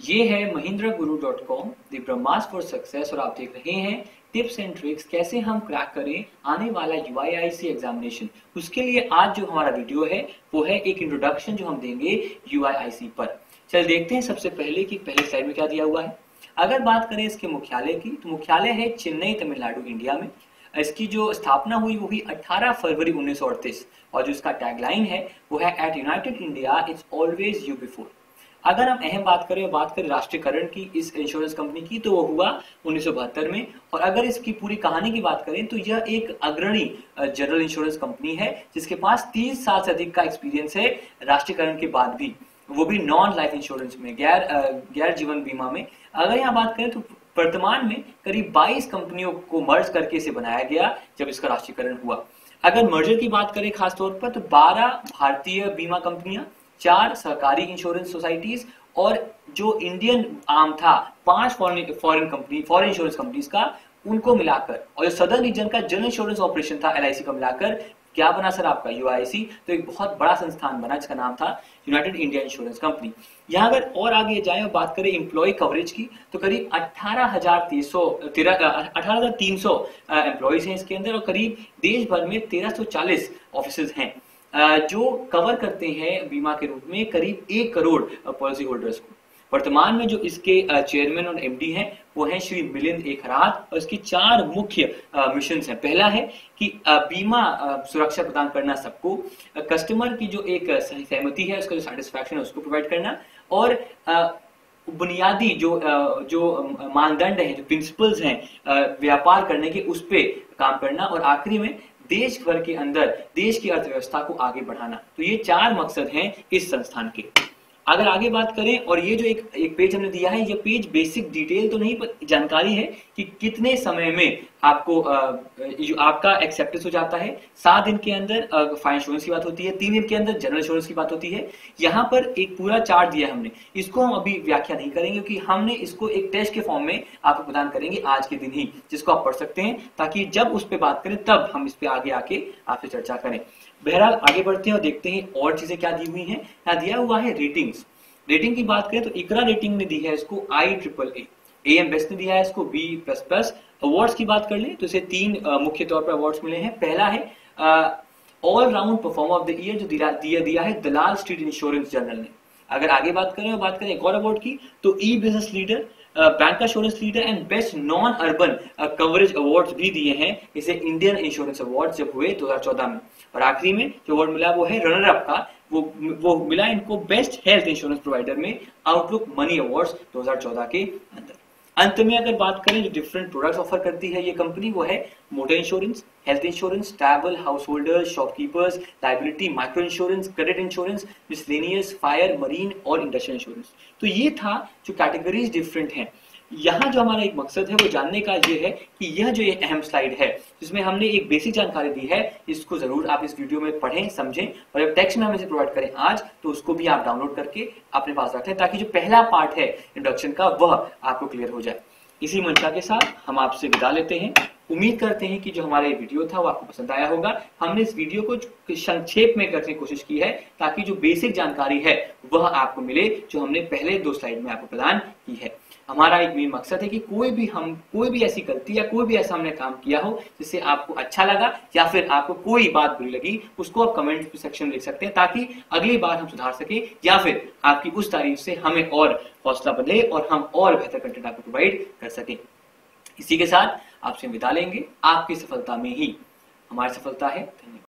ये है mahindra.guru.com the Brahmastra for success और आप देख रहे हैं टिप्स एंड ट्रिक्स कैसे हम क्रैक करें आने वाला यूआईआईसी एग्जामिनेशन। उसके लिए आज जो हमारा वीडियो है वो है एक इंट्रोडक्शन जो हम देंगे यूआईआईसी पर। चल देखते हैं सबसे पहले कि पहले स्लाइड में क्या दिया हुआ है। अगर बात करें इसके मुख्यालय की तो मुख्यालय है चेन्नई तमिलनाडु इंडिया में। इसकी जो स्थापना हुई वो हुई 18 फरवरी 1938 और जो इसका टैगलाइन है वो है at United India it's always you before. अगर हम अहम बात करें राष्ट्रीयकरण की इस इंश्योरेंस कंपनी की तो वो हुआ 1972 में। और अगर इसकी पूरी कहानी की बात करें तो यह एक अग्रणी जनरल इंश्योरेंस कंपनी है जिसके पास 30 साल से अधिक का एक्सपीरियंस है राष्ट्रीयकरण के बाद भी, वो भी नॉन लाइफ इंश्योरेंस में, गैर जीवन बीमा में। अगर यहाँ बात करें तो वर्तमान में करीब 22 कंपनियों को मर्ज करके इसे बनाया गया जब इसका राष्ट्रीयकरण हुआ। अगर मर्जर की बात करें खासतौर पर तो 12 भारतीय बीमा कंपनियां, 4 सहकारी इंश्योरेंस सोसाइटीज और जो इंडियन आर्म था 5 फॉरेन इंश्योरेंस कंपनीज का, उनको मिलाकर और जो सदर्न रीजन का जनरल इंश्योरेंस ऑपरेशन था एलआईसी का मिलाकर क्या बना सर आपका यूआईआईसी। तो एक बहुत बड़ा संस्थान बना जिसका नाम था यूनाइटेड इंडिया इंश्योरेंस कंपनी। यहाँ अगर और आगे जाएं और बात करें एम्प्लॉय कवरेज की तो करीब 18,300 एम्प्लॉयज हैं इसके अंदर और करीब देश भर में 1340 ऑफिस हैं जो कवर करते हैं बीमा के रूप में करीब 1 करोड़ पॉलिसी होल्डर्स को। वर्तमान में जो इसके चेयरमैन और एमडी हैं वो हैं श्री मिलिंद एकरात और इसकी 4 मुख्य मिशन हैं। पहला है कि बीमा सुरक्षा प्रदान करना सबको, कस्टमर की जो एक सहमति है उसका जो सेटिस्फैक्शन है उसको प्रोवाइड करना और बुनियादी जो मानदंड हैं, जो प्रिंसिपल्स हैं व्यापार करने के, उस पे काम करना और आखिरी में देश भर के अंदर देश की अर्थव्यवस्था को आगे बढ़ाना। तो ये 4 मकसद हैं इस संस्थान के। अगर आगे बात करें और ये जो एक पेज हमने दिया है, ये पेज बेसिक डिटेल तो नहीं पर जानकारी है कि कितने समय में आपको आपका एक्सेप्टेंस हो जाता है। 7 दिन के अंदर फायर इंश्योरेंस की बात होती है, 3 दिन के अंदर जनरल इंश्योरेंस की बात होती है। यहाँ पर एक पूरा चार्ट दिया है हमने, इसको हम अभी व्याख्या नहीं करेंगे क्योंकि हमने इसको एक टेस्ट के फॉर्म में आपको प्रदान करेंगे आज के दिन ही, जिसको आप पढ़ सकते हैं ताकि जब उस पर बात करें तब हम इस पे आगे आके आपसे चर्चा करें। बहरहाल आगे बढ़ते हैं और देखते हैं और चीजें क्या दी हुई हैं। यहाँ दिया हुआ है रेटिंग्स। रेटिंग की बात करें तो इकरा रेटिंग ने दी है इसको IAAA, AM बेस्ट ने दिया है इसको B++। अवार्ड्स की बात कर लें तो इसे 3 मुख्य तौर पर अवार्ड्स मिले हैं। पहला है all round performer of the year जो दिया है दलाल स्ट्रीट इंश्योरेंस जर्नल ने। अगर आगे बात करें एक और अवार्ड की तो e business leader, bank insurance leader and best non urban coverage awards भी दिए हैं इसे इंडियन इंश्योरेंस अवार्ड जब हुए 2014 में। और आखिरी में जो अवार्ड मिला वो है रनर अप का, वो मिला इनको बेस्ट हेल्थ इंश्योरेंस प्रोवाइडर में आउटलुक मनी अवार्ड्स 2014 के अंदर। अंत में अगर बात करें जो डिफरेंट प्रोडक्ट्स ऑफर करती है ये कंपनी वो है motor insurance, health insurance, travel, house holders, shopkeepers, liability, micro insurance, credit insurance, miscellaneous, fire, marine और इंडस्ट्रियल इंश्योरेंस। तो ये था जो कैटेगरीज डिफरेंट हैं। यहाँ जो हमारा एक मकसद है वो जानने का ये है कि यह जो ये अहम स्लाइड है जिसमें हमने एक बेसिक जानकारी दी है, इसको जरूर आप इस वीडियो में पढ़ें, समझें और जब टेक्स्ट में हम इसे प्रोवाइड करें आज तो उसको भी आप डाउनलोड करके अपने पास रखें ताकि जो पहला पार्ट है इंट्रोडक्शन का वह आपको क्लियर हो जाए। इसी मंशा के साथ हम आपसे विदा लेते हैं। उम्मीद करते हैं कि जो हमारा ये वीडियो था वो आपको पसंद आया होगा। हमने इस वीडियो को संक्षेप में करने की कोशिश की है ताकि जो बेसिक जानकारी है वह आपको मिले जो हमने पहले 2 स्लाइड में आपको प्रदान की है। हमारा एक मेन मकसद है कि कोई भी ऐसी गलती या कोई भी ऐसा हमने काम किया हो जिससे आपको अच्छा लगा या फिर आपको कोई बात बुरी लगी उसको आप कमेंट सेक्शन में लिख सकते हैं ताकि अगली बार हम सुधार सके या फिर आपकी उस तारीफ से हमें और हौसला बढ़े और हम और बेहतर कंटेंट आपको प्रोवाइड कर सकें। इसी के साथ आपसे विदा लेंगे। आपकी सफलता में ही हमारी सफलता है। धन्यवाद।